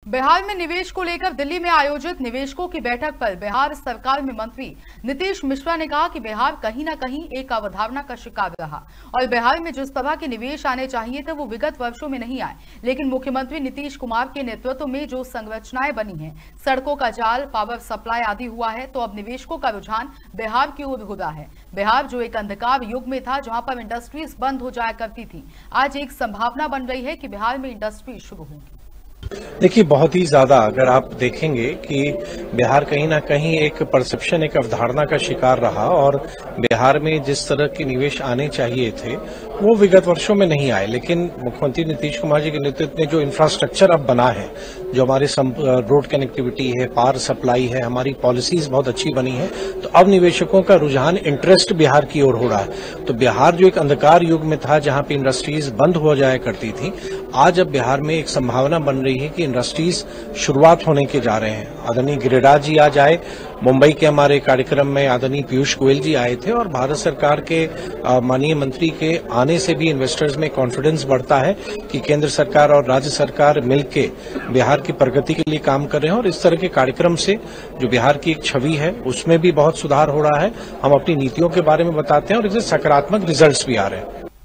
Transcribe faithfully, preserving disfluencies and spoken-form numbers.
बिहार में निवेश को लेकर दिल्ली में आयोजित निवेशकों की बैठक पर बिहार सरकार में मंत्री नीतीश मिश्रा ने कहा कि बिहार कहीं न कहीं एक अवधारणा का शिकार रहा और बिहार में जिस तरह के निवेश आने चाहिए थे वो विगत वर्षों में नहीं आए। लेकिन मुख्यमंत्री नीतीश कुमार के नेतृत्व में जो संरचनाएं बनी हैं, सड़कों का जाल, पावर सप्लाई आदि हुआ है, तो अब निवेशकों का रुझान बिहार की ओर हो रहा है। बिहार जो एक अंधकार युग में था, जहां पर इंडस्ट्रीज बंद हो जाया करती थी, आज एक संभावना बन रही है कि बिहार में इंडस्ट्री शुरू होगी। देखिए, बहुत ही ज्यादा अगर आप देखेंगे कि बिहार कहीं ना कहीं एक परसेप्शन, एक अवधारणा का शिकार रहा और बिहार में जिस तरह के निवेश आने चाहिए थे वो विगत वर्षों में नहीं आए। लेकिन मुख्यमंत्री नीतीश कुमार जी के नेतृत्व में जो इंफ्रास्ट्रक्चर अब बना है, जो हमारे रोड कनेक्टिविटी है, पावर सप्लाई है, हमारी पॉलिसीज बहुत अच्छी बनी है, तो अब निवेशकों का रुझान, इंटरेस्ट बिहार की ओर हो रहा है। तो बिहार जो एक अंधकार युग में था, जहां पे इंडस्ट्रीज बंद हो जाया करती थी, आज अब बिहार में एक संभावना बन रही है कि इंडस्ट्रीज शुरुआत होने के जा रहे हैं। आदरणीय गिरिराज जी आज आए, मुंबई के हमारे कार्यक्रम में आदरणीय पीयूष गोयल जी आए थे और भारत सरकार के माननीय मंत्री के आने से भी इन्वेस्टर्स में कॉन्फिडेंस बढ़ता है कि केंद्र सरकार और राज्य सरकार मिलकर बिहार की प्रगति के लिए काम कर रहे हैं। और इस तरह के कार्यक्रम से जो बिहार की एक छवि है उसमें भी बहुत सुधार हो रहा है। हम अपनी नीतियों के बारे में बताते हैं और इससे सकारात्मक रिजल्ट्स भी आ रहे हैं।